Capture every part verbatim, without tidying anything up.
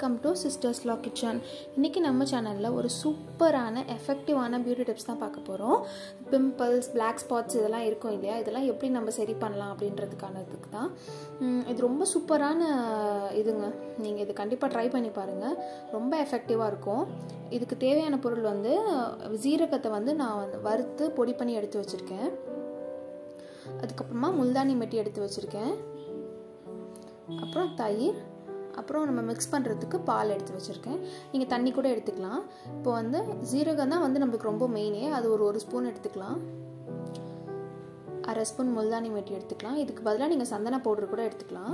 Welcome to sisters la kitchen. இன்றைக்கி நம்ம சேனலில் ஒரு சூப்பரான எஃபெக்டிவான பியூட்டி டிப்ஸ் தான் பார்க்க போகிறோம். பிம்பிள்ஸ், பிளாக் ஸ்பாட்ஸ் இதெல்லாம் இருக்கும் இல்லையா, இதெல்லாம் எப்படி நம்ம சரி பண்ணலாம் அப்படின்றதுக்கானதுக்கு தான். இது ரொம்ப சூப்பரான இதுங்க. நீங்கள் இது கண்டிப்பாக ட்ரை பண்ணி பாருங்கள், ரொம்ப எஃபெக்டிவாக இருக்கும். இதுக்கு தேவையான பொருள் வந்து ஜீரகத்தை வந்து நான் வந்து வறுத்து பொடி பண்ணி எடுத்து வச்சுருக்கேன். அதுக்கப்புறமா முல்தானி மெட்டி எடுத்து வச்சுருக்கேன். அப்புறம் தயிர், அப்புறம் நம்ம மிக்ஸ் பண்ணுறதுக்கு பால் எடுத்து வச்சுருக்கேன். நீங்கள் தண்ணி கூட எடுத்துக்கலாம். இப்போ வந்து ஜீரகம் தான் வந்து நம்மளுக்கு ரொம்ப மெயினே. அது ஒரு ஒரு ஸ்பூன் எடுத்துக்கலாம். அரை ஸ்பூன் முல்தானி மெட்டி எடுத்துக்கலாம். இதுக்கு பதிலாக நீங்கள் சந்தன பவுடர் கூட எடுத்துக்கலாம்.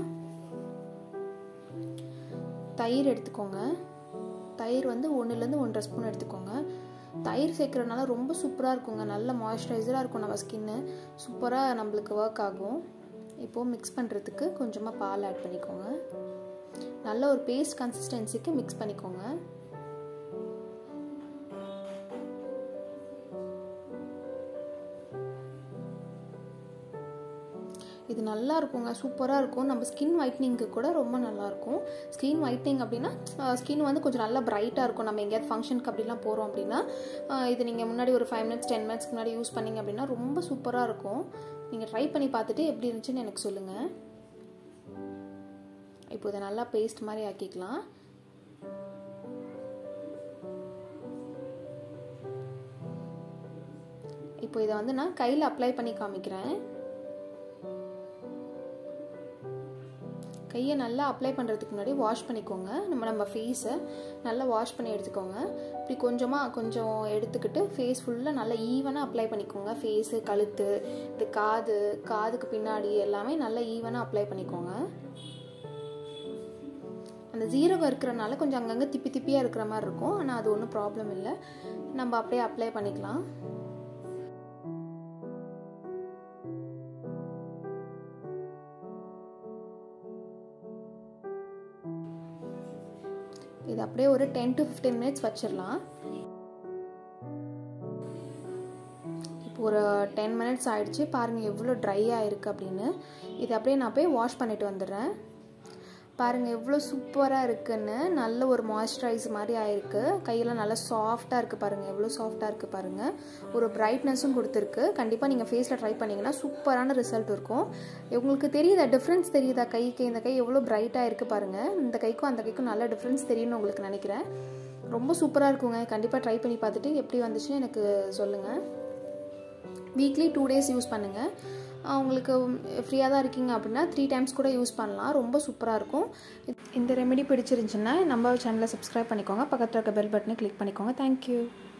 தயிர் எடுத்துக்கோங்க. தயிர் வந்து ஒன்றுலேருந்து ஒன்றரை ஸ்பூன் எடுத்துக்கோங்க. தயிர் சேர்க்குறதுனால ரொம்ப சூப்பராக இருக்குங்க. நல்ல மாய்ஸ்சரைசராக இருக்கும் நம்ம ஸ்கின்னு. சூப்பராக நம்மளுக்கு ஒர்க் ஆகும். இப்போது மிக்ஸ் பண்ணுறதுக்கு கொஞ்சமாக பால் ஆட் பண்ணிக்கோங்க. நல்ல ஒரு பேஸ்ட் கன்சிஸ்டன்சிக்கு மிக்ஸ் பண்ணிக்கோங்க. இது நல்லா இருக்குங்க, சூப்பராக இருக்கும். நம்ம ஸ்கின் ஒயிட்னிங்க்கு கூட ரொம்ப நல்லாயிருக்கும். ஸ்கின் ஒயிட்னிங் அப்படின்னா ஸ்கின் வந்து கொஞ்சம் நல்லா பிரைட்டாக இருக்கும். நம்ம எங்கேயாவது ஃபங்க்ஷனுக்கு அப்படிலாம் போகிறோம் அப்படின்னா இது நீங்கள் முன்னாடி ஒரு ஃபைவ் மினிட்ஸ் டென் மினிட்ஸ்க்கு முன்னாடி யூஸ் பண்ணிங்க அப்படின்னா ரொம்ப சூப்பராக இருக்கும். நீங்கள் ட்ரை பண்ணி பார்த்துட்டு எப்படி இருந்துச்சுன்னு எனக்கு சொல்லுங்கள். இப்போ இதை நல்லா பேஸ்ட் மாதிரி ஆக்கிக்கலாம். இப்போ இதை வந்து நான் கையில் அப்ளை பண்ணி காமிக்கிறேன். கையை நல்லா அப்ளை பண்ணுறதுக்கு முன்னாடி வாஷ் பண்ணிக்கோங்க. நம்ம நம்ம ஃபேஸை நல்லா வாஷ் பண்ணி எடுத்துக்கோங்க. இப்படி கொஞ்சமாக கொஞ்சம் எடுத்துக்கிட்டு ஃபேஸ் ஃபுல்லாக நல்லா ஈவனாக அப்ளை பண்ணிக்கோங்க. ஃபேஸு, கழுத்து, இது காது, காதுக்கு பின்னாடி எல்லாமே நல்லா ஈவனாக அப்ளை பண்ணிக்கோங்க. அந்த ஜீரகம் இருக்கிறனால கொஞ்சம் அங்கங்கே திப்பி திப்பியாக இருக்கிற மாதிரி இருக்கும். ஆனால் அது ஒன்றும் ப்ராப்ளம் இல்லை, நம்ம அப்படியே அப்ளை பண்ணிக்கலாம். இது அப்படியே ஒரு டென் டு ஃபிஃப்டீன் மினிட்ஸ் வச்சிடலாம். இப்போ ஒரு டென் மினிட்ஸ் ஆயிடுச்சு. பாருங்கள் எவ்வளோ ட்ரை ஆகிருக்கு அப்படின்னு. இது அப்படியே நான் போய் வாஷ் பண்ணிட்டு வந்துடுறேன். பாருங்கள் எவ்வளோ சூப்பராக இருக்குன்னு. நல்ல ஒரு மாய்ஸ்சரைஸ் மாதிரி ஆயிருக்கு. கையெல்லாம் நல்லா சாஃப்டாக இருக்குது. பாருங்கள் எவ்வளோ சாஃப்டாக இருக்குது பாருங்கள். ஒரு பிரைட்னஸும் கொடுத்துருக்கு. கண்டிப்பாக நீங்கள் ஃபேஸில் ட்ரை பண்ணிங்கன்னா சூப்பரான ரிசல்ட் இருக்கும். உங்களுக்கு தெரியுதா டிஃப்ரென்ஸ் தெரியுதா? கைக்கு இந்த கை எவ்வளோ பிரைட்டாக இருக்குது பாருங்கள். இந்த கைக்கும் அந்த கைக்கும் நல்ல டிஃப்ரென்ஸ் தெரியும்னு உங்களுக்கு நினைக்கிறேன். ரொம்ப சூப்பராக இருக்குங்க. கண்டிப்பாக ட்ரை பண்ணி பார்த்துட்டு எப்படி வந்துச்சுன்னு எனக்கு சொல்லுங்கள். வீக்லி டூ டேஸ் யூஸ் பண்ணுங்கள். உங்களுக்கு ஃப்ரீயாக தான் இருக்கீங்க அப்படின்னா த்ரீ டைம்ஸ் கூட யூஸ் பண்ணலாம். ரொம்ப சூப்பராக இருக்கும். இந்த ரெமெடி பிடிச்சிருந்துச்சுன்னா நம்ம சேனலை சப்ஸ்கிரைப் பண்ணிக்கோங்க. பக்கத்தில் இருக்க பெல் பட்டனை கிளிக் பண்ணிக்கோங்க. தேங்க்யூ.